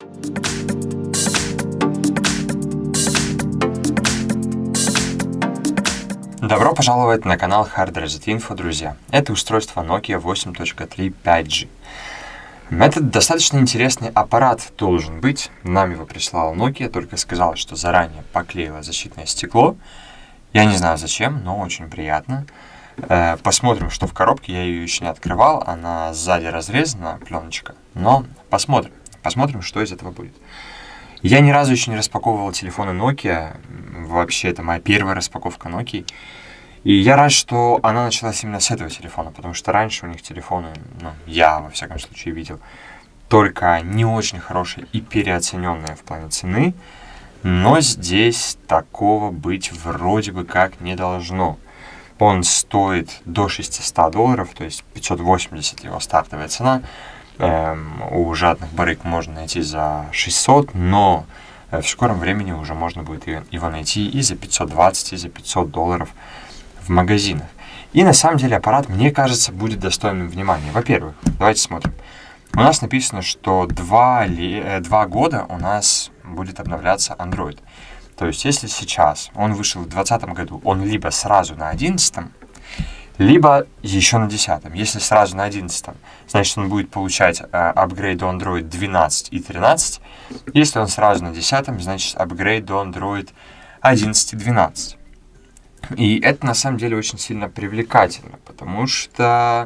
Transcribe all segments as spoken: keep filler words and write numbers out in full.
Добро пожаловать на канал Hard Reset Info, друзья. Это устройство Nokia восемь точка три пять джи. Это достаточно интересный аппарат должен быть. Нам его прислала Nokia, только сказала, что заранее поклеила защитное стекло. Я не знаю зачем, но очень приятно. Посмотрим, что в коробке. Я ее еще не открывал, она сзади разрезана, пленочка. Но посмотрим, посмотрим, что из этого будет. Я ни разу еще не распаковывал телефоны Nokia. Вообще, это моя первая распаковка Nokia. И я рад, что она началась именно с этого телефона, потому что раньше у них телефоны, ну, я, во всяком случае, видел только не очень хорошие и переоцененные в плане цены. Но здесь такого быть вроде бы как не должно. Он стоит до шестисот долларов, то есть пятьсот восемьдесят его стартовая цена. Эм, у жадных барыг можно найти за шестьсот, но э, в скором времени уже можно будет его найти и за пятьсот двадцать, и за пятьсот долларов в магазинах. И на самом деле аппарат, мне кажется, будет достойным внимания. Во-первых, давайте смотрим. У нас написано, что два, ли, два года у нас будет обновляться Android. То есть, если сейчас он вышел в двадцатом году, он либо сразу на одиннадцатом, либо еще на десятом. Если сразу на одиннадцатом, значит, он будет получать э, апгрейд до Android двенадцать и тринадцать. Если он сразу на десятом, значит, апгрейд до Android одиннадцать и двенадцать. И это, на самом деле, очень сильно привлекательно, потому что,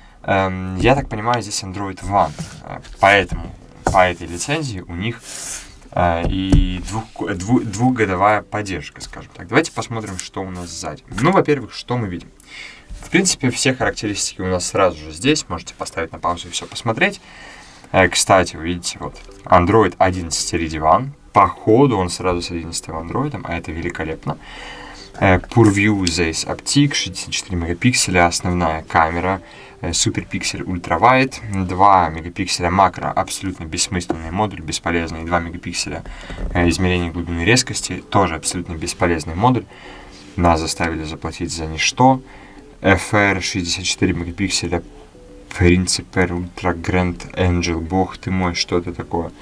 э, я так понимаю, здесь Android One. Поэтому по этой лицензии у них э, и двух, дву, двухгодовая поддержка, скажем так. Давайте посмотрим, что у нас сзади. Ну, во-первых, что мы видим. В принципе, все характеристики у нас сразу же здесь. Можете поставить на паузу и все посмотреть. Э, кстати, вы видите, вот, Android одиннадцать Iridium. По ходу он сразу с одиннадцатым Android, а это великолепно. Э, PureView Zeiss Optic, шестьдесят четыре мегапикселя, основная камера. Э, Super Pixel Ultra Wide, два мегапикселя макро, абсолютно бессмысленный модуль, бесполезный. два мегапикселя э, измерения глубины резкости, тоже абсолютно бесполезный модуль. Нас заставили заплатить за ничто. эф эр шестьдесят четыре мегапикселя, Principal Ultra Grand Angel, бог ты мой, что это такое?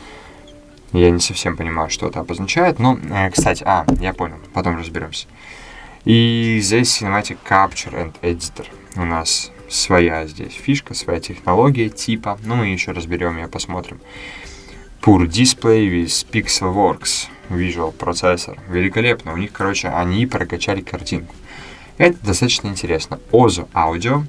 Я не совсем понимаю, что это обозначает, но, э, кстати, а, я понял, потом разберемся. И здесь Cinematic Capture and Editor. У нас своя здесь фишка, своя технология типа, ну мы еще разберем ее, посмотрим. Pure Display with Pixelworks, Visual Processor, великолепно, у них, короче, они прокачали картинку. Это достаточно интересно. Ozo Audio,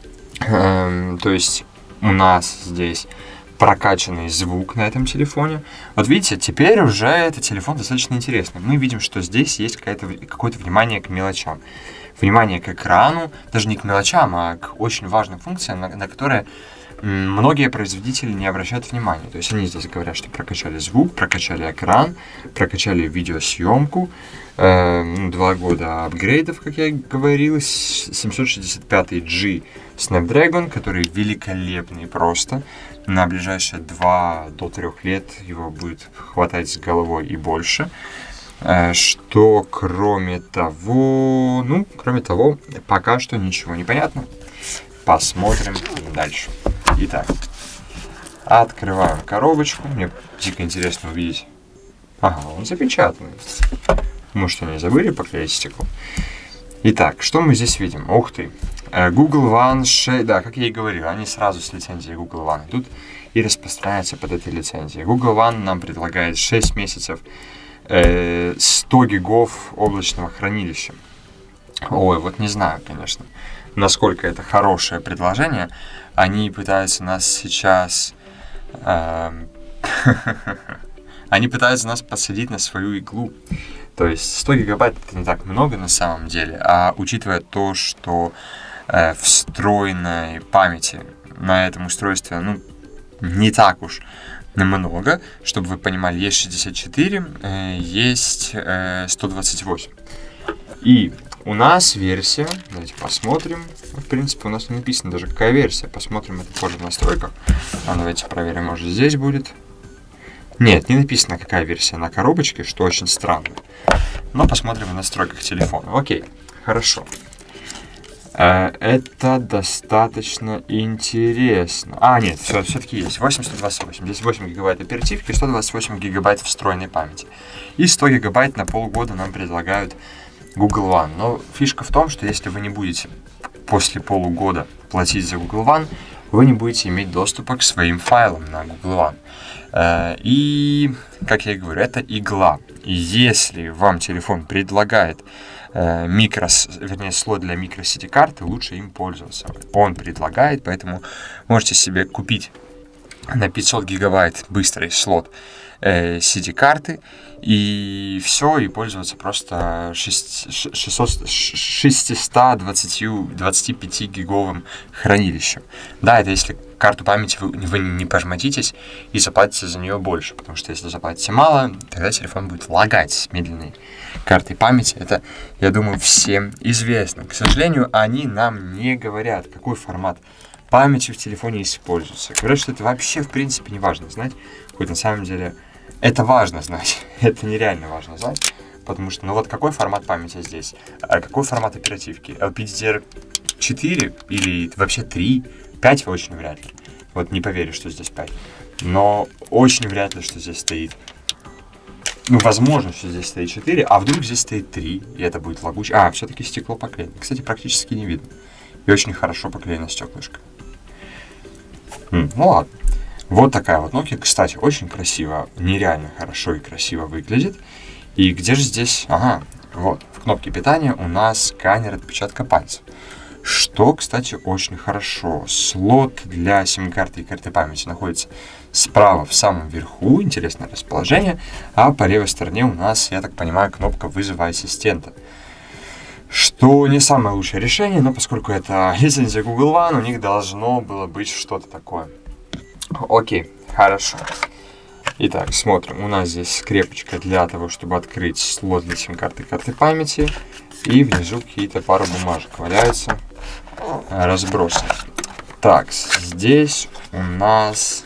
эм, то есть у нас здесь прокачанный звук на этом телефоне. Вот видите, теперь уже этот телефон достаточно интересный. Мы видим, что здесь есть какое-то внимание к мелочам. Внимание к экрану, даже не к мелочам, а к очень важным функциям, на, на которые многие производители не обращают внимания. То есть они здесь говорят, что прокачали звук, прокачали экран, прокачали видеосъемку. Э, два года апгрейдов, как я говорил, семьсот шестьдесят пять джи Snapdragon, который великолепный просто. На ближайшие два до трёх лет его будет хватать с головой и больше. Э, что кроме того, ну, кроме того, пока что ничего не понятно. Посмотрим дальше. Итак, открываем коробочку. Мне дико интересно увидеть. Ага, он запечатанный. Может, они забыли поклеить стекло. Итак, что мы здесь видим? Ух ты. Google One шесть. Да, как я и говорил, они сразу с лицензией Google One идут и распространяются под этой лицензией. Google One нам предлагает шесть месяцев, э, сто гигов облачного хранилища. Ой, вот не знаю, конечно, насколько это хорошее предложение. Они пытаются нас сейчас... Э, они пытаются нас посадить на свою иглу. То есть сто гигабайт это не так много на самом деле, а учитывая то, что э, встроенной памяти на этом устройстве, ну, не так уж много, чтобы вы понимали, есть шестьдесят четыре, э, есть э, сто двадцать восемь. И у нас версия, давайте посмотрим, в принципе у нас не написано даже какая версия, посмотрим это позже в настройках. А давайте проверим, может здесь будет. Нет, не написано какая версия на коробочке, что очень странно. Но посмотрим в настройках телефона. Окей, хорошо. Это достаточно интересно. А, нет, все, все-таки есть. восемь сто двадцать восемь. Здесь восемь гигабайт оперативки, сто двадцать восемь гигабайт встроенной памяти. И сто гигабайт на полгода нам предлагают Google One. Но фишка в том, что если вы не будете после полугода платить за Google One, вы не будете иметь доступа к своим файлам на Google One. И, как я и говорю, это игла. И если вам телефон предлагает микро, вернее, слот для микро-эс ди-карты, лучше им пользоваться. Он предлагает, поэтому можете себе купить на пятьсот гигабайт быстрый слот э, эс ди-карты и все, и пользоваться просто шестьсот двадцать пять гиговым хранилищем. Да, это если карту памяти вы, вы не пожмотитесь и заплатите за нее больше, потому что если заплатите мало, тогда телефон будет лагать с медленной картой памяти. Это, я думаю, всем известно. К сожалению, они нам не говорят, какой формат памяти в телефоне используется. Говорят, что это вообще, в принципе, не важно знать, хоть на самом деле это важно знать. Это нереально важно знать, потому что, ну вот какой формат памяти здесь? А какой формат оперативки? эл пи ди ди ар четыре или вообще три? пять очень вряд ли. Вот не поверю, что здесь пять. Но очень вряд ли, что здесь стоит. Ну, возможно, что здесь стоит четыре, а вдруг здесь стоит три, и это будет лагуче. А, все-таки стекло поклеено. Кстати, практически не видно. И очень хорошо поклеено стеклышко. М, ну ладно. Вот такая вот Nokia. Кстати, очень красиво, нереально хорошо и красиво выглядит. И где же здесь? Ага, вот. В кнопке питания у нас сканер отпечатка пальцев. Что, кстати, очень хорошо. Слот для сим-карты и карты памяти находится справа в самом верху. Интересное расположение. А по левой стороне у нас, я так понимаю, кнопка вызова ассистента. Что не самое лучшее решение, но поскольку это лицензия Google One, у них должно было быть что-то такое. Окей, хорошо. Итак, смотрим. У нас здесь скрепочка для того, чтобы открыть слот для сим-карты и карты памяти. И внизу какие-то пару бумажек валяются, разбросаны. Так, здесь у нас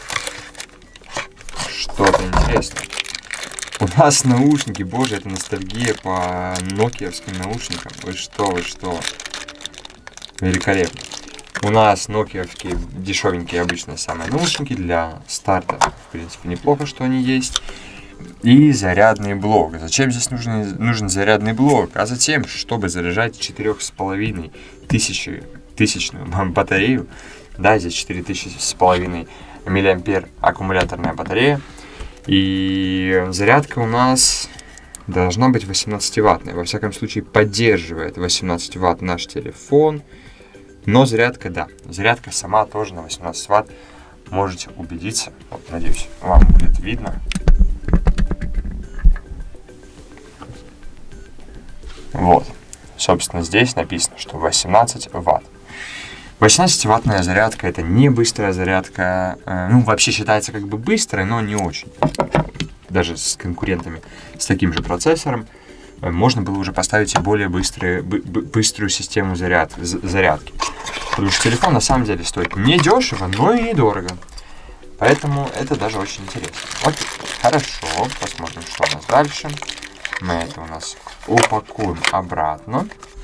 что-то интересное. У нас наушники, боже, это ностальгия по нокиевским наушникам. Вы что, вы что? Великолепно. У нас нокиевские дешевенькие обычные самые наушники для старта. В принципе, неплохо, что они есть. И зарядный блок. Зачем здесь нужен, нужен зарядный блок? А затем, чтобы заряжать четыре с половиной тысячи, тысячную батарею. Да, здесь четыре тысячи с половиной миллиампер аккумуляторная батарея. И зарядка у нас должна быть восемнадцативаттная. Во всяком случае, поддерживает восемнадцать ватт наш телефон. Но зарядка, да, зарядка сама тоже на восемнадцать ватт. Можете убедиться. Вот, надеюсь, вам будет видно. Вот, собственно, здесь написано, что восемнадцать ватт. восемнадцативаттная зарядка — это не быстрая зарядка. Ну, вообще считается как бы быстрой, но не очень. Даже с конкурентами с таким же процессором можно было уже поставить и более быстрые, быструю систему заряд, зарядки. Потому что телефон на самом деле стоит не дешево, но и недорого. Поэтому это даже очень интересно. Окей, хорошо, посмотрим, что у нас дальше. Мы это у нас упакуем обратно.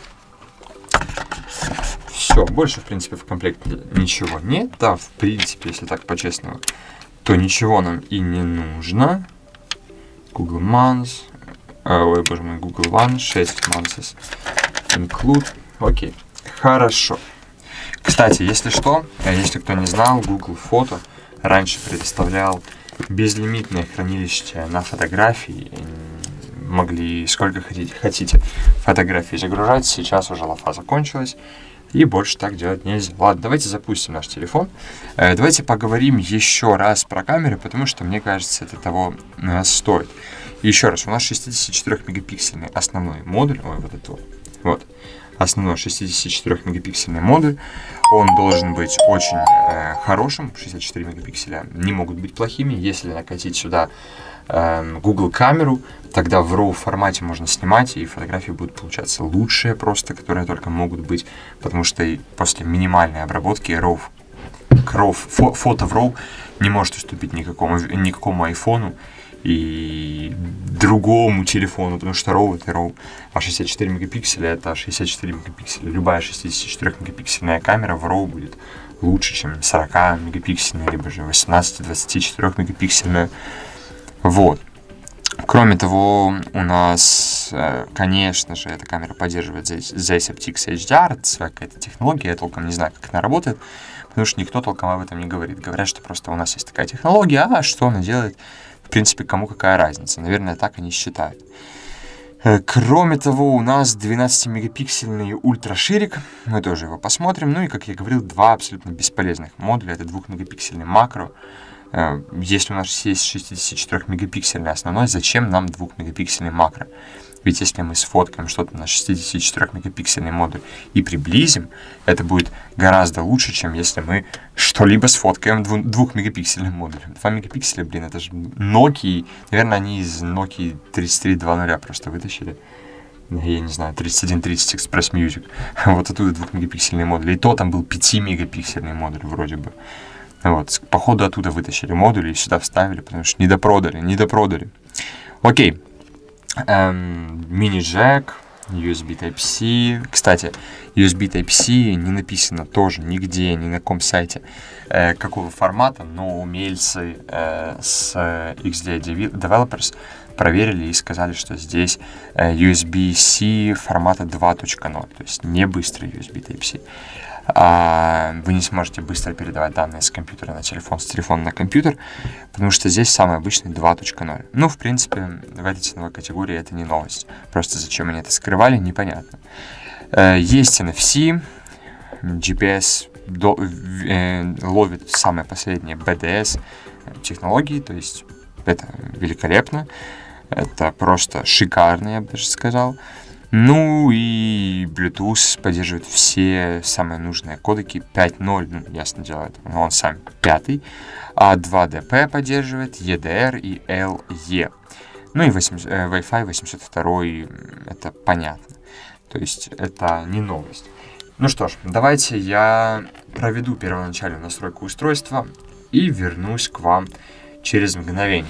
Все, больше, в принципе, в комплекте ничего нет. Да, в принципе, если так по-честному, то ничего нам и не нужно. Google Months. Э, ой, боже мой, Google One. шесть Months. Include. Окей, хорошо. Кстати, если что, если кто не знал, Google Фото раньше предоставлял безлимитное хранилище на фотографии. Могли сколько хотите, хотите фотографии загружать. Сейчас уже лафа закончилась, и больше так делать нельзя. Ладно, давайте запустим наш телефон. Э, давайте поговорим еще раз про камеры, потому что, мне кажется, это того э, стоит. Еще раз, у нас шестидесятичетырёхмегапиксельный основной модуль. Ой, вот это вот. Вот. Основной шестидесятичетырёхмегапиксельный модуль. Он должен быть очень э, хорошим. шестьдесят четыре мегапикселя не могут быть плохими. Если накатить сюда э, Google камеру, тогда в RAW формате можно снимать, и фотографии будут получаться лучшие просто, которые только могут быть, потому что и после минимальной обработки RAW, RAW фо, фото в RAW не может уступить никакому, никакому айфону, и другому телефону, потому что RAW это RAW, а шестьдесят четыре мегапикселя это шестьдесят четыре мегапикселя. Любая шестидесятичетырёхмегапиксельная камера в RAW будет лучше, чем сорок мегапиксельная, либо же восемнадцать-двадцать четыре мегапиксельная. Вот. Кроме того, у нас, конечно же, эта камера поддерживает Zeiss Optics эйч ди ар, это своя какая-то технология, я толком не знаю, как она работает, потому что никто толком об этом не говорит. Говорят, что просто у нас есть такая технология, а что она делает, в принципе, кому какая разница. Наверное, так они считают. Кроме того, у нас двенадцатимегапиксельный ультраширик, мы тоже его посмотрим. Ну и, как я говорил, два абсолютно бесполезных модуля, это двухмегапиксельный макро. Если у нас есть шестидесятичетырёхмегапиксельный основной, зачем нам двухмегапиксельный макро? Ведь если мы сфоткаем что-то на шестидесятичетырёхмегапиксельный модуль и приблизим, это будет гораздо лучше, чем если мы что-либо сфоткаем двухмегапиксельным модулем. два мегапикселя, блин, это же Nokia. Наверное, они из Nokia тридцать три два ноль просто вытащили. Я не знаю, тридцать один тридцать Express Music. Вот оттуда двухмегапиксельный модуль. И то там был пятимегапиксельный модуль вроде бы. Вот, походу оттуда вытащили модули и сюда вставили, потому что не допродали, не допродали. Окей. Эм, мини-джек, ю эс би Type-C. Кстати, ю эс би Type-C не написано тоже нигде, ни на каком сайте, э, какого формата, но умельцы э, с икс ди эй Developers проверили и сказали, что здесь э, ю эс би-C формата два точка ноль, то есть не быстрый ю эс би Type-C. А, вы не сможете быстро передавать данные с компьютера на телефон, с телефона на компьютер, потому что здесь самый обычный два точка ноль. Ну, в принципе, в этой ценовой категории это не новость. Просто зачем они это скрывали, непонятно. Есть эн эф си, джи пи эс до, э, ловит самые последние би ди эс технологии, то есть это великолепно, это просто шикарно, я бы даже сказал. Ну и Bluetooth поддерживает все самые нужные кодеки. пять ноль, ну, ясно дело, он сам пятый. А два дэ пэ поддерживает, и ди ар и эл и. Ну и восемьсот, э, Wi-Fi восемьсот два, это понятно. То есть это не новость. Ну что ж, давайте я проведу первоначальную настройку устройства и вернусь к вам через мгновение.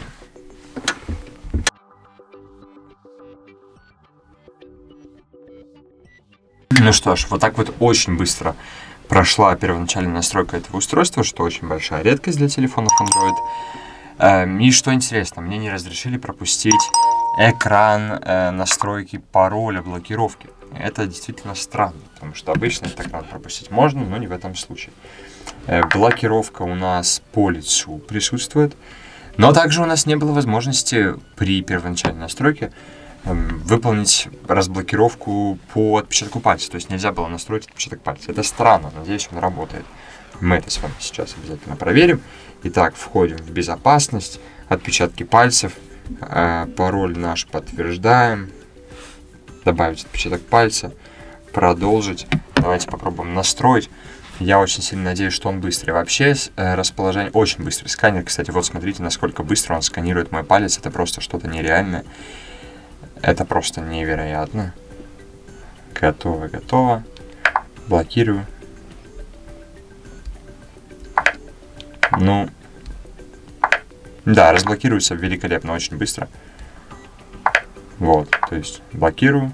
Ну что ж, вот так вот очень быстро прошла первоначальная настройка этого устройства, что очень большая редкость для телефонов Android. Эм, и что интересно, мне не разрешили пропустить экран э, настройки пароля блокировки. Это действительно странно, потому что обычно этот экран пропустить можно, но не в этом случае. Э, блокировка у нас по лицу присутствует, но также у нас не было возможности при первоначальной настройке выполнить разблокировку по отпечатку пальца. То есть нельзя было настроить отпечаток пальца. Это странно, надеюсь, он работает. Мы это с вами сейчас обязательно проверим. Итак, входим в безопасность, отпечатки пальцев, э, пароль наш подтверждаем, добавить отпечаток пальца, продолжить. Давайте попробуем настроить. Я очень сильно надеюсь, что он быстрый. Вообще, э, расположение очень быстрый. Сканер, кстати, вот смотрите, насколько быстро он сканирует мой палец. Это просто что-то нереальное. Это просто невероятно. Готово, готово. Блокирую. Ну, да, разблокируется великолепно, очень быстро. Вот, то есть блокирую.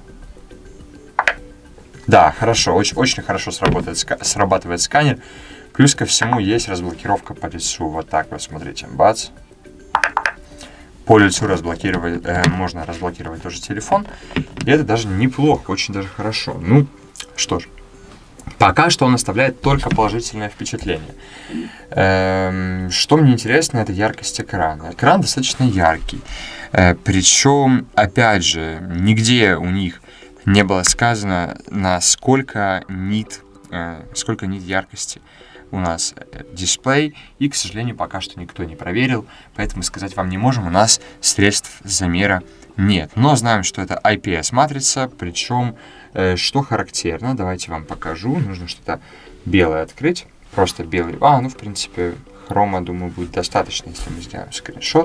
Да, хорошо, очень, очень хорошо сработает, срабатывает сканер. Плюс ко всему есть разблокировка по лицу. Вот так вот, смотрите, бац. По лицу разблокировать, э, можно разблокировать тоже телефон. И это даже неплохо, очень даже хорошо. Ну, что ж. Пока что он оставляет только положительное впечатление. Эм, что мне интересно, это яркость экрана. Экран достаточно яркий. Э, причем, опять же, нигде у них не было сказано, насколько нит, э, сколько нит яркости у нас дисплей, и, к сожалению, пока что никто не проверил, поэтому сказать вам не можем, у нас средств замера нет. Но знаем, что это ай пи эс-матрица, причем, э, что характерно, давайте вам покажу, нужно что-то белое открыть, просто белый, а, ну, в принципе, хрома, думаю, будет достаточно, если мы сделаем скриншот.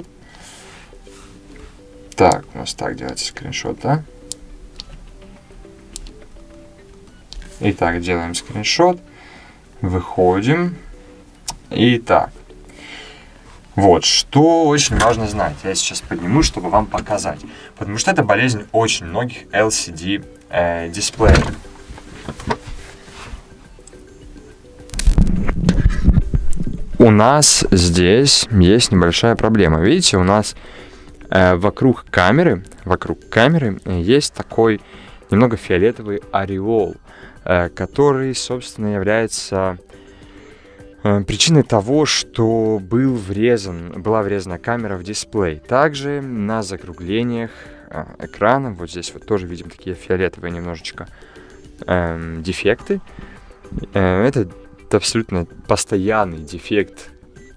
Так, у нас так делается скриншот, да? Итак, делаем скриншот. Выходим. Итак, Вот, что очень важно знать, я сейчас подниму, чтобы вам показать. Потому что это болезнь очень многих эл си ди э, дисплеев. У нас здесь есть небольшая проблема. Видите, у нас э, вокруг камеры, вокруг камеры есть такой немного фиолетовый ореол, э, который, собственно, является причиной того, что был врезан, была врезана камера в дисплей. Также на закруглениях экрана, вот здесь вот тоже видим такие фиолетовые немножечко эм, дефекты. Э, это абсолютно постоянный дефект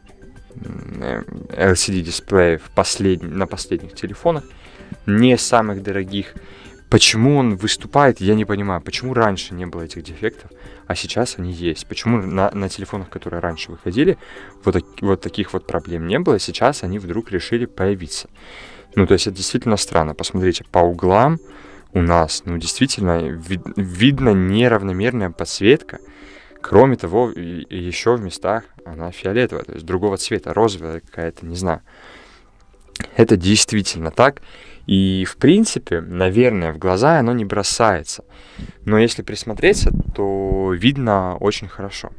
эл си ди дисплеев послед... на последних телефонах, не самых дорогих. Почему он выступает, я не понимаю. Почему раньше не было этих дефектов, а сейчас они есть? Почему на, на телефонах, которые раньше выходили, вот, так, вот таких вот проблем не было, сейчас они вдруг решили появиться? Ну, то есть это действительно странно. Посмотрите, по углам у нас, ну, действительно, вид, видно неравномерная подсветка. Кроме того, и, и еще в местах она фиолетовая, то есть другого цвета, розовая какая-то, не знаю. Это действительно так. И, в принципе, наверное, в глаза оно не бросается. Но если присмотреться, то видно очень хорошо.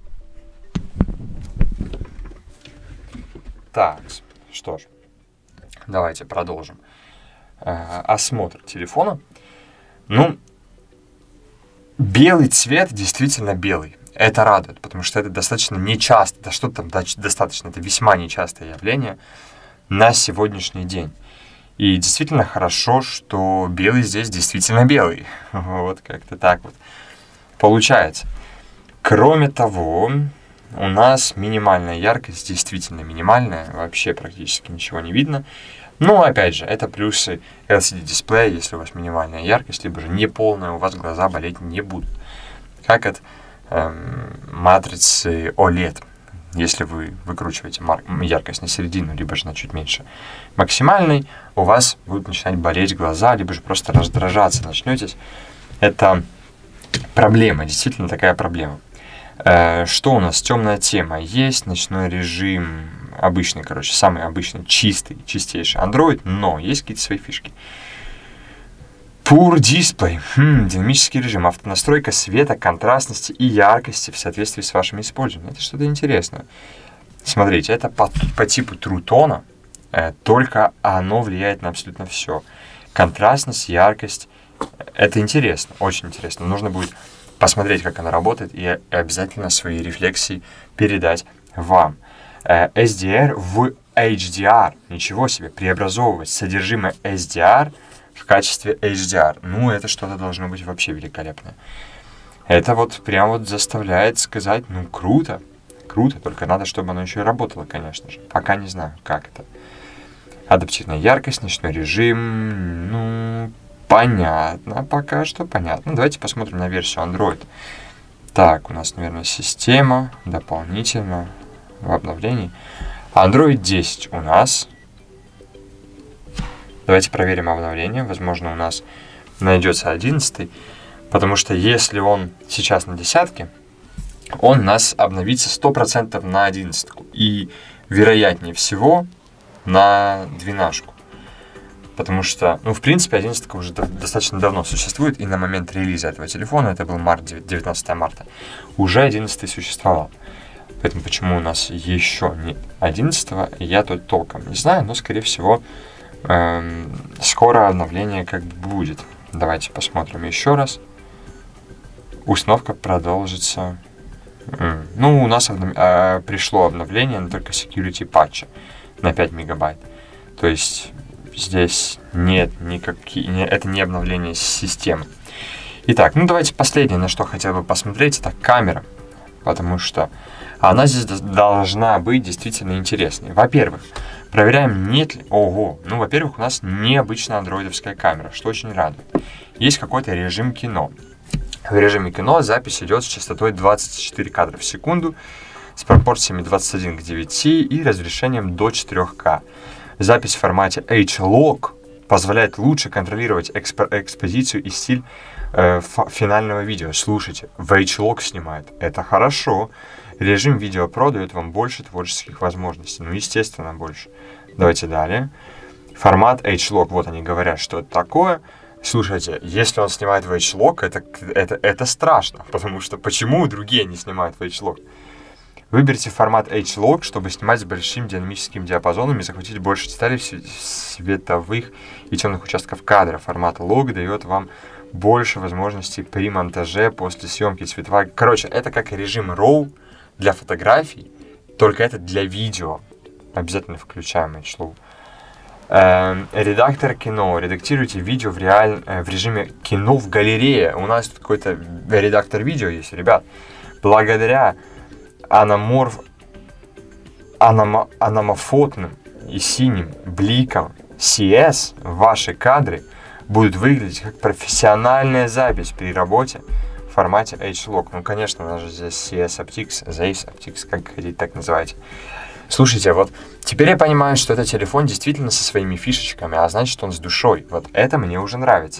Так, что ж, давайте продолжим э, осмотр телефона. Ну, белый цвет действительно белый. Это радует, потому что это достаточно нечасто, да что там достаточно, это весьма нечастое явление на сегодняшний день. И действительно хорошо, что белый здесь действительно белый. Вот как-то так вот получается. Кроме того, у нас минимальная яркость, действительно минимальная, вообще практически ничего не видно. Но опять же, это плюсы эл си ди дисплея, если у вас минимальная яркость, либо же неполная, у вас глаза болеть не будут. Как от эм, матрицы о лед. Если вы выкручиваете яркость на середину, либо же на чуть меньше максимальной, у вас будут начинать болеть глаза, либо же просто раздражаться начнетесь. Это проблема, действительно такая проблема. Э, что у нас? Темная тема. Есть ночной режим, обычный, короче, самый обычный, чистый, чистейший Android, но есть какие-то свои фишки. Pure Display, хм, динамический режим, автонастройка света, контрастности и яркости в соответствии с вашим использованием. Это что-то интересное. Смотрите, это по, по типу True Tone, э, только оно влияет на абсолютно все. Контрастность, яркость, это интересно, очень интересно. Нужно будет посмотреть, как она работает, и обязательно свои рефлексии передать вам. Э, эс ди ар в эйч ди ар, ничего себе, преобразовывать содержимое эс ди ар в качестве эйч ди ар. Ну, это что-то должно быть вообще великолепное. Это вот прям вот заставляет сказать, ну, круто, круто, только надо, чтобы оно еще и работало, конечно же. Пока не знаю, как это. Адаптивная яркость, ночной режим, ну, понятно, пока что понятно. Давайте посмотрим на версию Android. Так, у нас, наверное, система дополнительно в обновлении. Android десять у нас. Давайте проверим обновление. Возможно, у нас найдется одиннадцатый. Потому что если он сейчас на десятке, он у нас обновится сто процентов на одиннадцатку. И вероятнее всего на двенашку. Потому что, ну, в принципе, одиннадцатка уже достаточно давно существует. И на момент релиза этого телефона, это был март, девятнадцатое марта, уже одиннадцатый существовал. Поэтому почему у нас еще не одиннадцатого, я тут толком не знаю. Но, скорее всего, скоро обновление как бы будет. Давайте посмотрим еще раз. Установка продолжится. Ну, у нас обнов... а, пришло обновление, но только security патча на пять мегабайт. То есть здесь нет никаких... Это не обновление системы. Итак, ну давайте последнее, на что хотел бы посмотреть, это камера. Потому что она здесь должна быть действительно интересной. Во-первых, проверяем, нет ли... Ого! Ну, во-первых, у нас необычная андроидовская камера, что очень радует. Есть какой-то режим кино. В режиме кино запись идет с частотой двадцать четыре кадра в секунду, с пропорциями двадцать один к девяти и разрешением до четыре ка. Запись в формате эйч лог позволяет лучше контролировать экспо- экспозицию и стиль э, финального видео. Слушайте, в эйч лог снимает. Это хорошо. Режим Video Pro дает вам больше творческих возможностей. Ну, естественно, больше. Давайте далее. Формат эйч лог. Вот они говорят, что это такое. Слушайте, если он снимает в эйч лог, это, это, это страшно. Потому что почему другие не снимают в эйч лог? Выберите формат эйч лог, чтобы снимать с большим динамическим диапазоном и захватить больше деталей световых и темных участков кадра. Формат лог дает вам больше возможностей при монтаже после съемки цветовая. Короче, это как режим роу для фотографий, только это для видео. Обязательно включаем эйч лог. Эм, редактор кино. Редактируйте видео в, реаль... в режиме кино в галерее. У нас тут какой-то редактор видео есть, ребят. Благодаря аноморф... аномо... аномофотным и синим бликам си эс ваши кадры будут выглядеть как профессиональная запись при работе в формате эйч лог. Ну, конечно, у нас же здесь си эс Optics, Zeiss Optics, как хотите, так называйте. Слушайте, вот теперь я понимаю, что этот телефон действительно со своими фишечками, а значит, он с душой. Вот это мне уже нравится.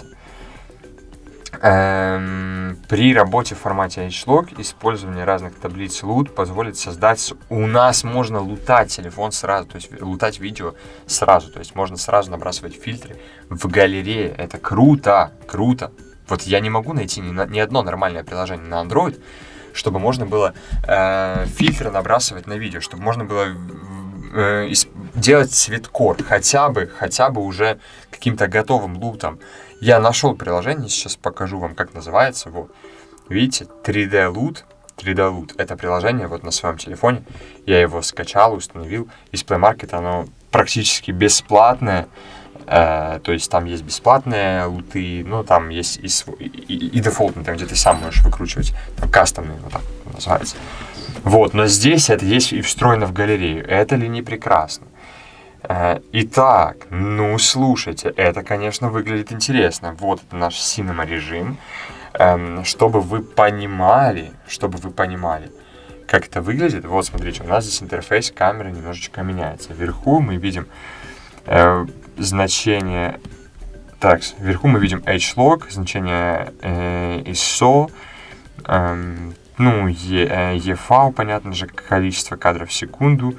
Эм, при работе в формате эйч лог использование разных таблиц лут позволит создать... У нас можно лутать телефон сразу, то есть лутать видео сразу. То есть можно сразу набрасывать фильтры в галерее. Это круто, круто. Вот я не могу найти ни, ни одно нормальное приложение на Android, чтобы можно было э, фильтры набрасывать на видео, чтобы можно было э, делать цветкор хотя бы, хотя бы уже каким-то готовым лутом. Я нашел приложение, сейчас покажу вам, как называется. Вот. Видите, три дэ Loot. три дэ Loot — это приложение вот на своем телефоне. Я его скачал, установил. Из Play Market оно практически бесплатное. Uh, то есть там есть бесплатные луты, ну там есть и, и, и, и дефолтные, там где ты сам можешь выкручивать, там кастомные, вот так называется. Вот, но здесь это есть и встроено в галерею. Это ли не прекрасно? Uh, итак, ну слушайте, это, конечно, выглядит интересно. Вот это наш Cinema режим. Um, чтобы вы понимали, чтобы вы понимали, как это выглядит. Вот смотрите, у нас здесь интерфейс камеры немножечко меняется. Вверху мы видим uh, значение, так, вверху мы видим эйч лог, значение э, ай эс о, э, ну, e, э, и эф эй, понятно же, количество кадров в секунду,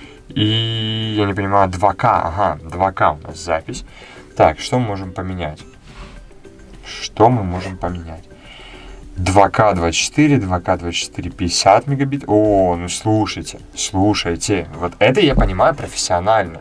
и, я не понимаю, два ка, ага, два ка у нас запись. Так, что мы можем поменять? Что мы можем поменять? два ка двадцать четыре, два ка двадцать четыре, пятьдесят мегабит. О, ну слушайте, слушайте, вот это я понимаю профессионально.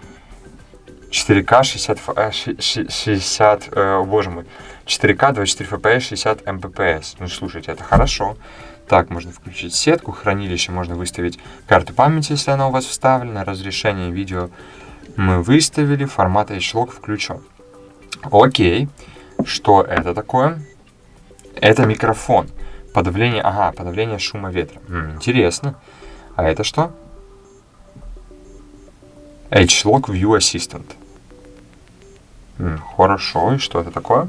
четыре ка шестьдесят, шестьдесят, э, боже мой, четыре ка двадцать четыре эф пи эс, шестьдесят эм пи пи эс. Ну, слушайте, это хорошо. Так, можно включить сетку, хранилище, можно выставить карту памяти, если она у вас вставлена, разрешение видео мы выставили, формат эйч лог включен. Окей, что это такое? Это микрофон. Подавление, ага, подавление шума ветра. М, интересно. А это что? эйч лог View Assistant. М, хорошо, и что это такое?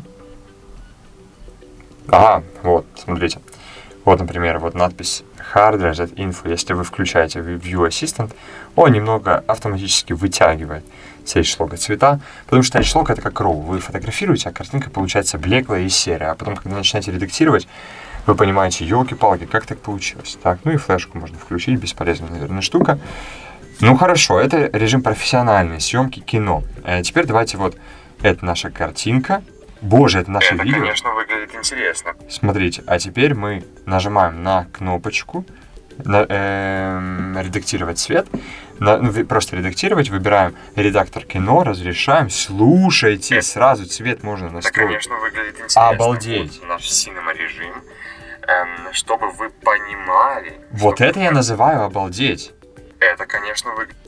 Ага, вот, смотрите. Вот, например, вот надпись Hard Reset Info. Если вы включаете View Assistant, он немного автоматически вытягивает с эйч лог цвета, потому что эйч лог — это как роу. Вы фотографируете, а картинка получается блеклая и серая. А потом, когда начинаете редактировать, вы понимаете, елки-палки, как так получилось. Так, ну и флешку можно включить, бесполезная, наверное, штука. Ну хорошо, это режим профессиональной съемки кино. А теперь давайте вот, это наша картинка. Боже, это наше это, видео. Это, конечно, выглядит интересно. Смотрите, а теперь мы нажимаем на кнопочку на, э, редактировать цвет. На, ну, просто редактировать, выбираем редактор кино, разрешаем. Слушайте, это, сразу цвет можно настроить. Это, конечно, выглядит интересно. Обалдеть. Вот наш Cinema режим, эм, чтобы вы понимали. Вот это я называю обалдеть. Это, конечно, выглядит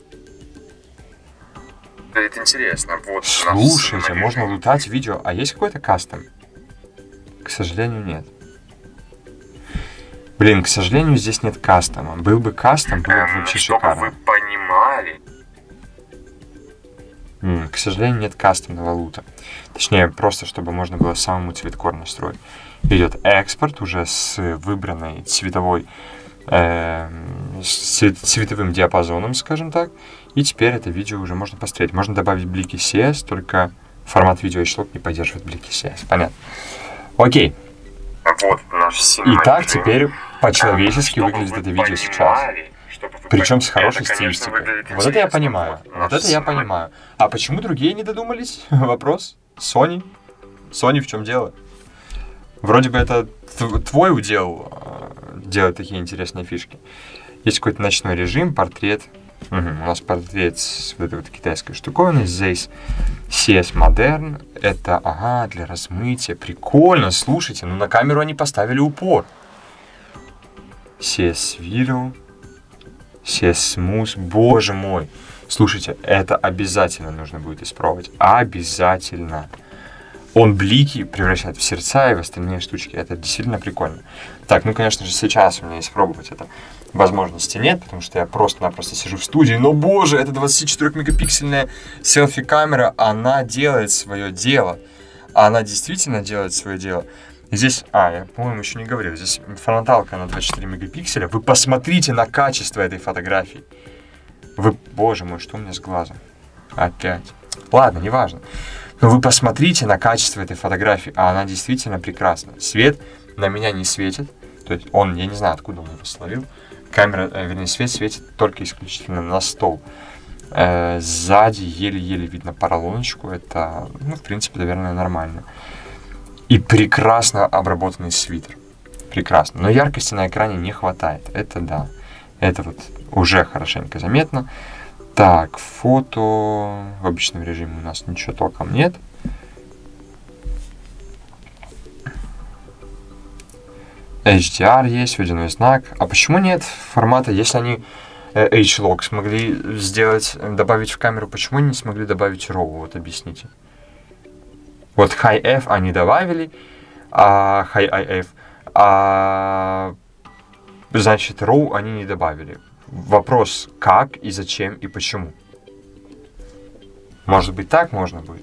интересно. Вот слушайте, можно лутать видео. А есть какой-то кастом? К сожалению, нет. Блин, к сожалению, здесь нет кастома. Был бы кастом, было бы эм, вообще чтобы шикарно. Чтобы вы понимали. М, к сожалению, нет кастомного лута. Точнее, просто чтобы можно было самому цветкор настроить. Идет экспорт уже с выбранной цветовой э, с цветовым диапазоном, скажем так. И теперь это видео уже можно посмотреть. Можно добавить блики си эс, только формат видео эйч лог не поддерживает блики си эс. Понятно. Окей. Вот наш Cinema Итак, режим. теперь по-человечески выглядит это видео сейчас. Причем с хорошей стилистикой. Вот это я понимаю. Вот это я понимаю. А почему другие не додумались? Вопрос. Sony? Sony в чем дело? Вроде бы это твой удел делать такие интересные фишки. Есть какой-то ночной режим, портрет. Угу, у нас портрет с вот этой вот китайской штуковиной. Здесь си эс Modern. Это, ага, для размытия. Прикольно, слушайте. Ну, на камеру они поставили упор. си эс Video. си эс Smooth. Боже мой. Слушайте, это обязательно нужно будет испробовать. Обязательно. Он блики превращает в сердца и в остальные штучки. Это действительно прикольно. Так, ну, конечно же, сейчас у меня испробовать это возможности нет, потому что я просто-напросто сижу в студии. Но, боже, это двадцатичетырёхмегапиксельная селфи-камера, она делает свое дело. Она действительно делает свое дело. Здесь, а, я, по-моему, еще не говорил, здесь фронталка на двадцать четыре мегапикселя. Вы посмотрите на качество этой фотографии. Вы, боже мой, что у меня с глазом? Опять. Ладно, неважно. Но вы посмотрите на качество этой фотографии, а она действительно прекрасна. Свет на меня не светит, то есть он, я не знаю, откуда он его словил. Камера, э, вернее, свет светит только исключительно на стол. Э, сзади еле-еле видно поролоночку, это, ну, в принципе, наверное, нормально. И прекрасно обработанный свитер. Прекрасно. Но яркости на экране не хватает, это да. Это вот уже хорошенько заметно. Так, фото в обычном режиме у нас ничего толком нет. эйч ди ар есть, водяной знак. А почему нет формата, если они э, H-Log смогли сделать, добавить в камеру, почему они не смогли добавить RAW? Вот объясните. Вот High-F они добавили, а High-ай эф, а значит RAW они не добавили. Вопрос, как и зачем и почему. Может быть, так можно будет?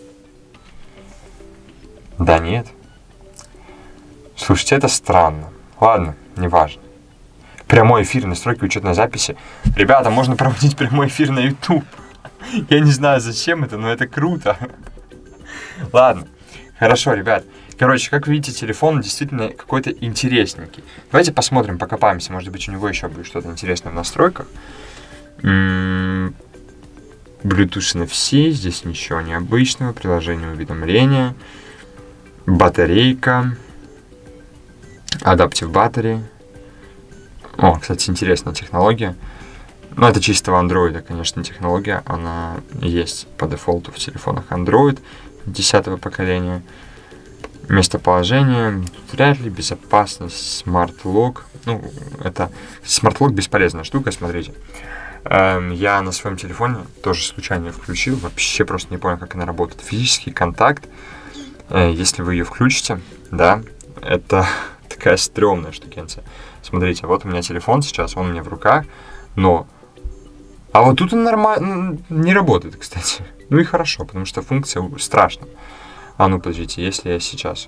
Да нет. Слушайте, это странно. Ладно, неважно. Прямой эфир, настройки учетной записи. Ребята, можно проводить прямой эфир на YouTube. Я не знаю, зачем это, но это круто. Ладно, хорошо, ребят. Короче, как видите, телефон действительно какой-то интересненький. Давайте посмотрим, покопаемся. Может быть, у него еще будет что-то интересное в настройках. Bluetooth эн эф си. Здесь ничего необычного. Приложение уведомления. Батарейка. Adaptive Battery. О, кстати, интересная технология. Ну, это чисто в Android, конечно, технология. Она есть по дефолту в телефонах Android десятого поколения. Местоположение, вряд ли, безопасность, Smart Lock. Ну, это Smart Lock бесполезная штука, смотрите. Эм, я на своем телефоне тоже случайно включил, вообще просто не понял, как она работает. Физический контакт, э, если вы ее включите, да, это такая стрёмная штукенция. Смотрите, вот у меня телефон сейчас, он у меня в руках, но... А вот тут он нормально не работает, кстати. Ну и хорошо, потому что функция страшная. А ну, подождите, если я сейчас...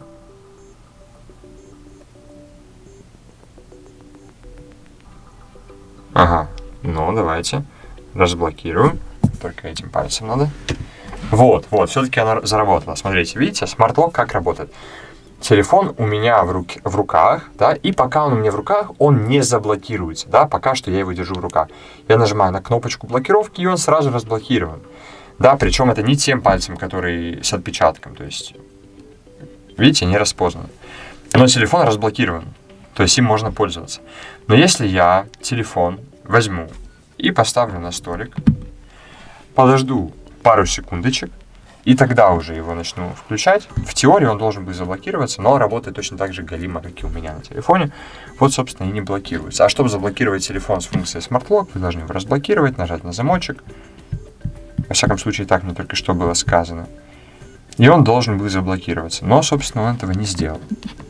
Ага, ну, давайте разблокирую. Только этим пальцем надо. Вот, вот, все-таки она заработала. Смотрите, видите, Smart Lock как работает. Телефон у меня в, руке, в руках, да, и пока он у меня в руках, он не заблокируется, да, пока что я его держу в руках. Я нажимаю на кнопочку блокировки, и он сразу разблокирован. Да, причем это не тем пальцем, который с отпечатком, то есть, видите, не распознан. Но телефон разблокирован, то есть им можно пользоваться. Но если я телефон возьму и поставлю на столик, подожду пару секундочек, и тогда уже его начну включать. В теории он должен быть заблокироваться, но работает точно так же галимо, как и у меня на телефоне. Вот, собственно, и не блокируется. А чтобы заблокировать телефон с функцией Smart Lock, вы должны его разблокировать, нажать на замочек. Во всяком случае, так мне только что было сказано. И он должен был заблокироваться. Но, собственно, он этого не сделал.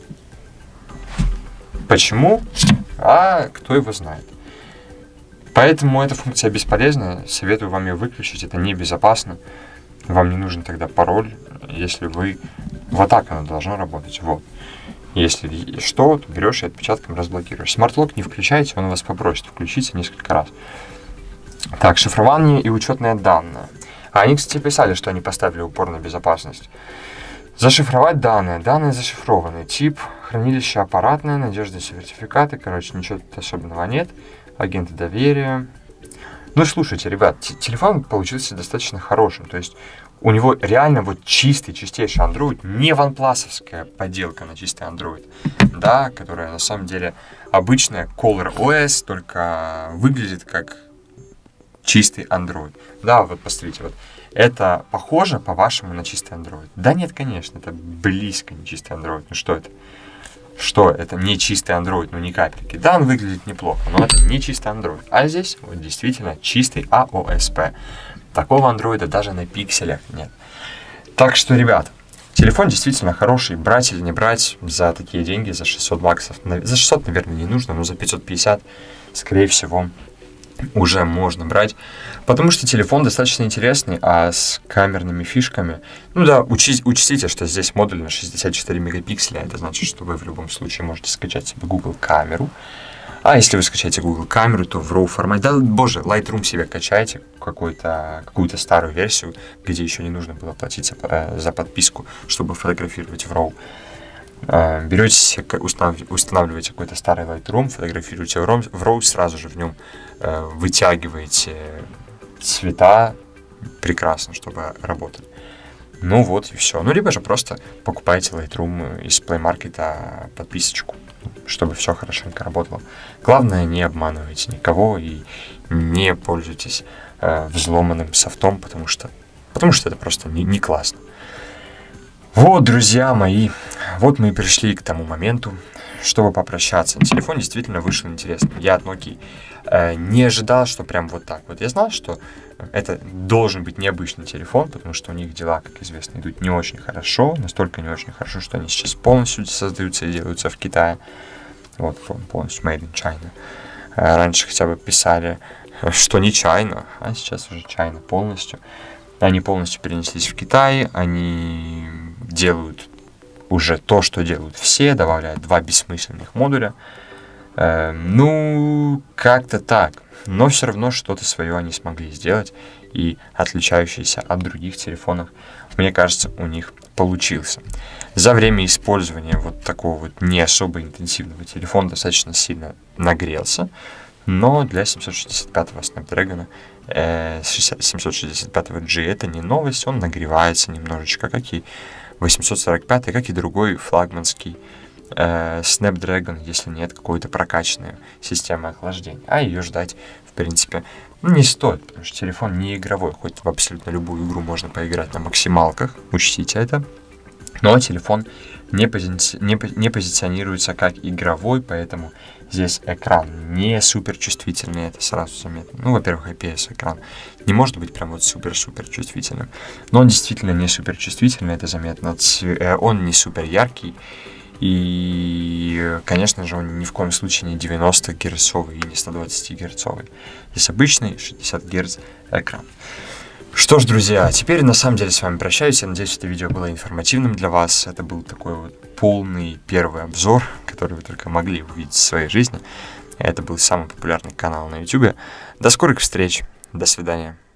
Почему? А кто его знает. Поэтому эта функция бесполезна. Советую вам ее выключить. Это небезопасно. Вам не нужен тогда пароль. Если вы... Вот так оно должно работать. Вот. Если что, то берешь и отпечатком разблокируешь. Smart Lock не включайте, он вас попросит включиться несколько раз. Так, шифрование и учетные данные. А они, кстати, писали, что они поставили упор на безопасность. Зашифровать данные. Данные зашифрованы. Тип хранилища аппаратное, надежные сертификаты. Короче, ничего тут особенного нет. Агенты доверия. Ну, слушайте, ребят, телефон получился достаточно хорошим. То есть у него реально вот чистый, чистейший Android, не ванпласовская поделка на чистый Android, да, которая на самом деле обычная ColorOS, только выглядит как чистый Android. Да, вот посмотрите, вот это похоже, по-вашему, на чистый Android? Да нет, конечно, это близко не чистый Android. Ну что это? Что это не чистый Android, ну ни капельки. Да, он выглядит неплохо, но это не чистый Android. А здесь вот действительно чистый эй о эс пи. Такого андроида даже на пикселях нет. Так что, ребят, телефон действительно хороший. Брать или не брать за такие деньги, за шестьсот баксов. За шестьсот, наверное, не нужно, но за пятьсот пятьдесят, скорее всего, уже можно брать. Потому что телефон достаточно интересный, а с камерными фишками... Ну да, учи, учтите, что здесь модуль на шестьдесят четыре мегапикселя. Это значит, что вы в любом случае можете скачать себе Google камеру. А если вы скачаете Google камеру, то в RAW формате... Да, боже, Lightroom себе качайте, какую-то какую-то старую версию, где еще не нужно было платить за, э, за подписку, чтобы фотографировать в RAW. Э, берете, установ, устанавливаете какой-то старый Lightroom, фотографируете в RAW, в RAW сразу же в нем э, вытягиваете цвета прекрасно, чтобы работать. Ну вот и все. Ну, либо же просто покупаете Lightroom из Play Market подписочку, чтобы все хорошенько работало. Главное, не обманывайте никого и не пользуйтесь э, взломанным софтом, потому что, потому что это просто не, не классно. Вот, друзья мои, вот мы и пришли к тому моменту, чтобы попрощаться. Телефон действительно вышел интересный. Я от Nokia э, не ожидал, что прям вот так вот. Я знал, что это должен быть необычный телефон, потому что у них дела, как известно, идут не очень хорошо. Настолько не очень хорошо, что они сейчас полностью создаются и делаются в Китае. Вот, полностью made in China. Э, раньше хотя бы писали, что не China, а сейчас уже China полностью. Они полностью перенеслись в Китай, они делают уже то, что делают все, добавляют два бессмысленных модуля. Э, ну, как-то так. Но все равно что-то свое они смогли сделать, и отличающийся от других телефонов, мне кажется, у них получился. За время использования вот такого вот не особо интенсивного телефона достаточно сильно нагрелся, но для семьсот шестьдесят пятого Snapdragon, э, семьсот шестьдесят пятого джи это не новость, он нагревается немножечко, как и восемьсот сорок пятый, как и другой флагманский э, Snapdragon, если нет какой-то прокачанной системы охлаждения. А ее ждать, в принципе, не стоит, потому что телефон не игровой, хоть в абсолютно любую игру можно поиграть на максималках, учтите это. Но телефон не, пози... не, не позиционируется как игровой, поэтому здесь экран не супер чувствительный, это сразу заметно. Ну, во-первых, ай пи эс экран не может быть прям вот супер-супер чувствительным, но он действительно не супер чувствительный, это заметно. Он не супер яркий, и, конечно же, он ни в коем случае не девяносто герцовый и не сто двадцать герцовый. Здесь обычный шестьдесят герц экран. Что ж, друзья, теперь на самом деле с вами прощаюсь. Я надеюсь, это видео было информативным для вас. Это был такой вот полный первый обзор, который вы только могли увидеть в своей жизни. Это был самый популярный канал на YouTube. До скорых встреч. До свидания.